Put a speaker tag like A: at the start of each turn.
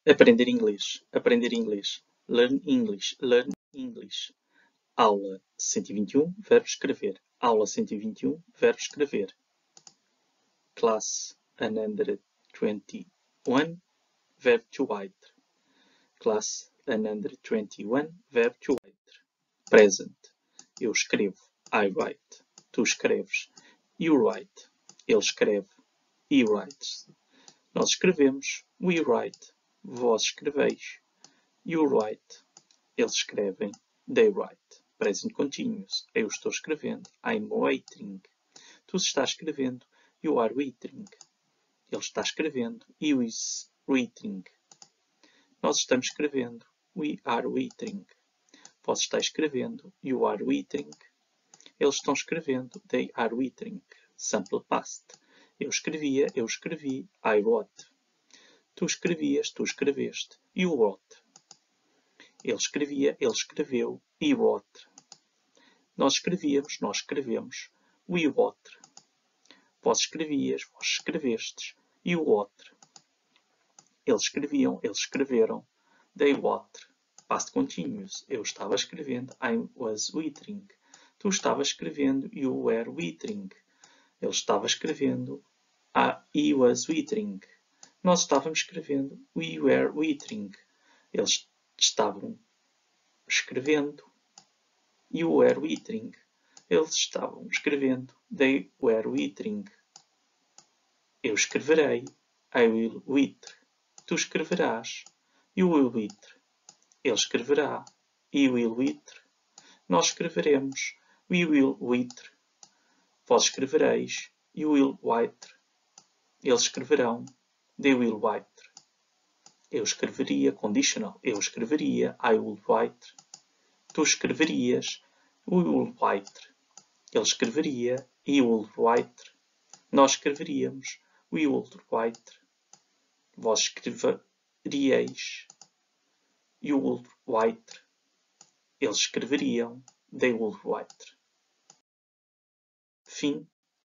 A: Aprender inglês, aprender inglês. Learn English, learn English. Aula 121, verbo escrever. Aula 121, verbo escrever. Class 121, verb to write. Class 121, verb to write. Present. Eu escrevo. I write. Tu escreves. You write. Ele escreve. He writes. Nós escrevemos. We write. Vós escreveis. You write. Eles escrevem. They write. Present continuous. Eu estou escrevendo. I'm waiting. Tu estás escrevendo. You are waiting. Ele está escrevendo. He is waiting. Nós estamos escrevendo. We are waiting. Vós estáis escrevendo. You are waiting. Eles estão escrevendo. They are waiting. Sample past. Eu escrevia. Eu escrevi. I wrote. Tu escrevias. Tu escreveste. You wrote. Ele escrevia. Ele escreveu. He wrote. Nós escrevíamos. Nós escrevemos. We wrote. Vós escrevias. Vós escrevestes. You wrote. Eles escreviam. Eles escreveram. They wrote. Past continuous. Eu estava escrevendo. I was waiting. Tu estavas escrevendo. You were waiting. Ele estava escrevendo. He was waiting. Nós estávamos escrevendo. We were waiting. Eles estavam escrevendo. You were waiting. Eles estavam escrevendo. They were waiting. Eu escreverei. I will wait. Tu escreverás. You will wait. Ele escreverá. He will wait. Nós escreveremos. We will wait. Vós escrevereis. You will write. Eles escreverão. They will write. Eu escreveria. Conditional. Eu escreveria. I will write. Tu escreverias. We will write. Ele escreveria. He will write. Nós escreveríamos. We will write. Vós escreveríeis. You will write. Eles escreveriam. They will write. Fim.